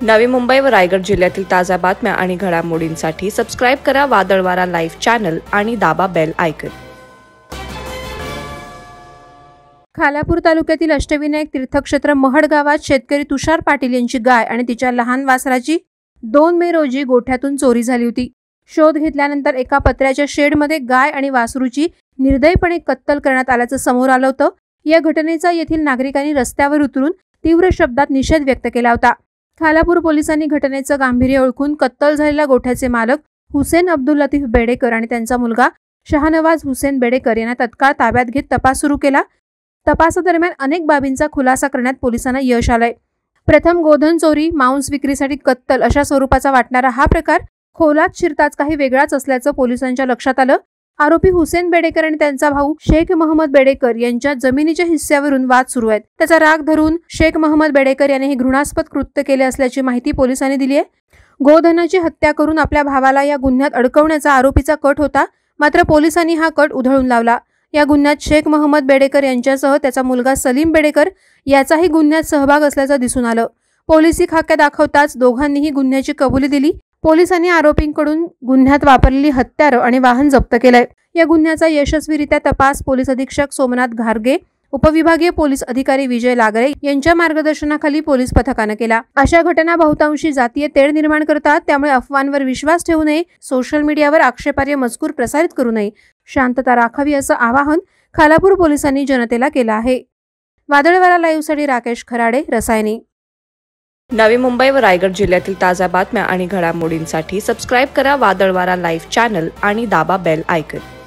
नवी मुंबई व रायगड जिल्ह्यातील ताज्या बातम्या आणि घडामोडींसाठी सबस्क्राईब करा वादळवारा लाईव्ह चॅनल आणि दाबा बेल आयकॉन। खालापूर तालुक्यातील अष्टविनायक तीर्थक्षेत्र महड गावात शेतकरी तुषार पाटील यांची गाय आणि तिच्या लहान वासराची 2 मे रोजी गोठ्यातून चोरी झाली होती। शोध घेतल्यानंतर एका पत्र्याच्या शेडमध्ये गाय आणि वासरूची निर्दयीपणे कत्तल करण्यात आल्याचं समोर आलं होतं। या घटनेचा येथील नागरिकांनी रस्त्यावर उतरून तीव्र शब्दात निषेध व्यक्त केला होता। खालापूर पोलिसांनी घटनेचं गांभीर्य ओळखून कत्तल झालेल्या गोठ्याचे मालक हुसेन अब्दुल लतीफ बेडेकर आणि त्यांचा मुलगा शाहनवाज हुसेन बेडेकर यांना तत्काळ ताब्यात घेत तपास सुरू केला। तपासादरम्यान अनेक बाबींचा खुलासा करण्यात पोलिसांना यश आलंय। प्रथम गोधन चोरी, मांस विक्रीसाठी कत्तल अशा स्वरूपाचा वाटणारा हा प्रकार खोलात शिरताच काही वेगळाच असल्याचं पोलिसांच्या लक्षात आलं। आरोपी हुसेन बेडेकर आणि त्यांचा भाऊ शेख महम्मद बेडेकर यांच्या जमिनीच्या हिस्स्यावरून वाद सुरू आहेत। त्याचा राग धरून शेख महम्मद बेडेकर यांनी हे घृणास्पद कृत्य केले असल्याची माहिती पोलिसांनी दिली आहे। गोधनाची हत्या करून आपल्या भावाला या गुन्ह्यात अडकवण्याचा आरोपीचा कट होता, मात्र पोलिसांनी हा कट उधळून लावला। या गुन्ह्यात शेख महम्मद बेडेकर यांच्यासह त्याचा मुलगा सलीम बेडेकर याचाही गुन्ह्यात सहभाग असल्याचं दिसून आलं। पोलिसी खाक्या दाखवताच दोघांनीही गुन्ह्याची कबुली दिली। पोलिसांनी आरोपींकडून गुन्ह्यात वापरलेली हत्यारं आणि वाहन जप्त केलंय। या गुन्ह्याचा यशस्वीरित्या तपास पोलीस अधीक्षक सोमनाथ घारगे, उपविभागीय पोलीस अधिकारी विजय लागरे यांच्या मार्गदर्शनाखाली पोलीस पथकानं केला। अशा घटना बहुतांशी जातीय तेढ निर्माण करतात, त्यामुळे अफवांवर विश्वास ठेवू नये, सोशल मीडियावर आक्षेपार्ह मजकूर प्रसारित करू नये, शांतता राखावी असं आवाहन खालापूर पोलिसांनी जनतेला केलं आहे। वादळवारा लाईव्हसाठी राकेश खराडे, रसायनी। नवी मुंबई व रायगड जिल्ह्यातील ताज्या बातम्या आणि घडामोडींसाठी सबस्क्राईब करा वादळवारा लाईव्ह चॅनल आणि दाबा बेल आयकॉन।